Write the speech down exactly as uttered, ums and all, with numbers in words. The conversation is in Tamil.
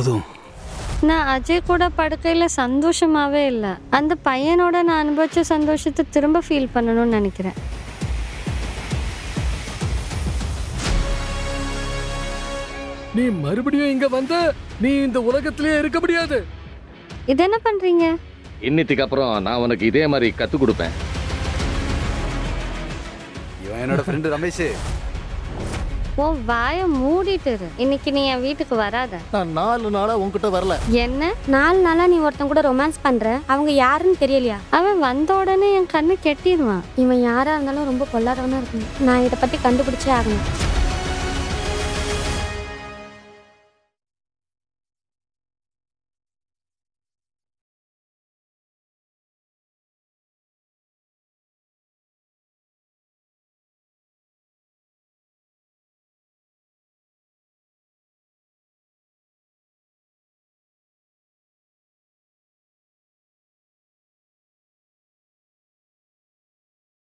போதும். நான் அஜய் கூட படுக்கையில சந்தோஷமாவே இல்லை. அந்த பையனோட நான் அனுபவிச்ச சந்தோஷத்தை திரும்ப ஃபீல் பண்ணணும்னு நினைக்கிறேன். நீ மறுபடியும் இங்க வந்த நீ இந்த உலகத்திலேயே இருக்க முடியாது. இது என்ன பண்றீங்க? இன்னித்துக்கு அப்புறம் நான் உனக்கு இதே மாதிரி கத்து கொடுப்பேன். இவன் என்னோட ஃப்ரெண்டு ரமேஷ். ஓ வாய மூடிட்டு இன்னைக்கு நீ என் வீட்டுக்கு வராத. நான் நாலு நாளா உன்கிட்ட வரல. என்ன நாலு நாளா நீ ஒருத்தன் கூட ரொமான்ஸ் பண்ற? அவங்க யாருன்னு தெரியலையா? அவன் வந்த உடனே என் கண்ணு கெட்டிடுவான். இவன் யாரா இருந்தாலும் ரொம்ப பொல்லாதவனா இருக்கணும். நான் இதை பத்தி கண்டுபிடிச்சே ஆகணும்.